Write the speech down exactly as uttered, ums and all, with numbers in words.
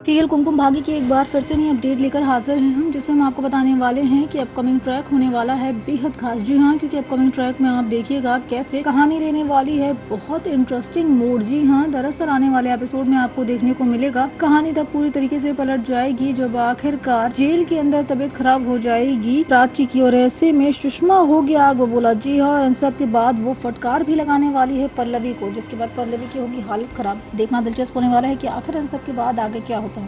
Serial Kumkum Bhagya की एक बार फिर से नई अपडेट लेकर हाजिर हैं हम, जिसमें हम आपको बताने वाले हैं कि अपकमिंग ट्रैक होने वाला है बेहद खास। जी हाँ, क्योंकि अपकमिंग ट्रैक में आप देखिएगा कैसे कहानी लेने वाली है बहुत इंटरेस्टिंग मोड़। जी हाँ, दरअसल आने वाले एपिसोड में आपको देखने को मिलेगा कहानी तब पूरी तरीके से पलट जाएगी जब आखिरकार जेल के अंदर तबीयत खराब हो जाएगी प्राची की, और ऐसे में सुषमा हो गया आग बबूला। जी हाँ, इन सब के बाद वो फटकार भी लगाने वाली है पल्लवी को, जिसके बाद पल्लवी की होगी हालत खराब। देखना दिलचस्प होने वाला है कि आखिर इन सब के बाद आगे क्या होता है।